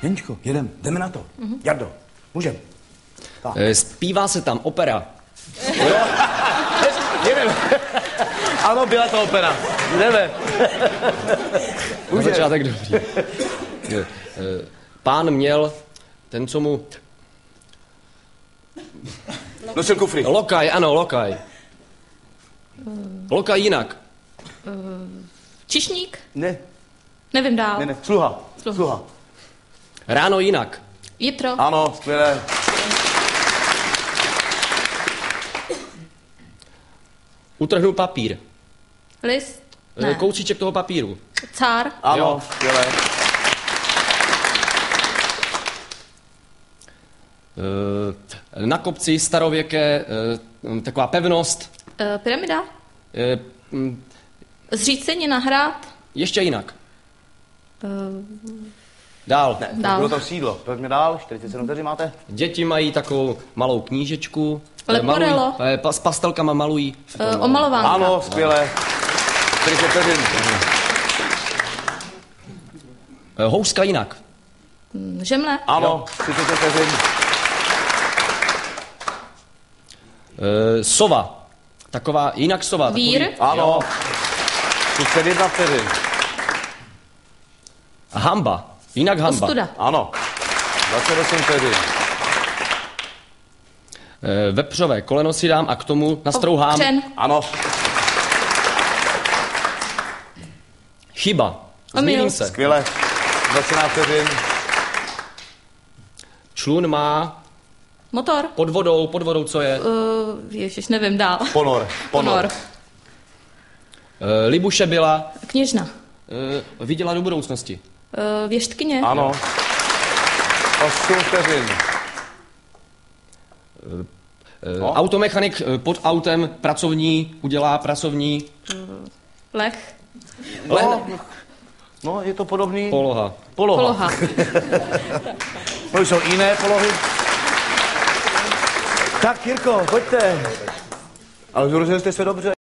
Jeničko, jdeme na to. Jardo, můžem. Zpívá se tam opera. Jedeme. Ano, byla to opera. Jdeme. Na začátek dobrý. Pán měl, ten, co mu... Nosil kufry. Lokaj, ano, lokaj. Lokaj jinak. Čišník? Ne. Nevím dál. Ne. Sluha. Ráno jinak. Jitro? Ano, skvělé. Utrhnu papír. List? Ne. Kousíček toho papíru. Cár? Ano, Jo. skvělé. Na kopci starověké, taková pevnost. Pyramida? Zřícenina, hrad? Ještě jinak. Dál. Ne, Dál. bylo to sídlo. Pojďme dál, 47 vteřin máte. Děti mají takovou malou knížečku. Leporello. S pastelkama malují. Omalovánka? Ano, skvělé. 40 vteřin. Houska jinak. Žemle? Ano, 30 vteřin. Sova. Taková, jinak sova. Vír? Takový, Ano. jo. 31 vteřin. Hamba. Jinak hamba. Ostuda? Ano. 28 vteřin. Vepřové koleno si dám a k tomu nastrouhám. Křen? Ano. Chyba. Omyl. Zmíním se. Skvěle. 13 vteřin. Člun má Motor? pod vodou, co je? Ježiš, nevím dál. Ponor. Libuše byla, Kněžna? viděla do budoucnosti. Věštkyně? Ano. 8 vteřin. No. Automechanik pod autem udělá pracovní Lech? No, je to podobný. poloha. Poloha? No, jsou jiné polohy. Tak, Jirko, pojďte. Ale zúročili jste se dobře.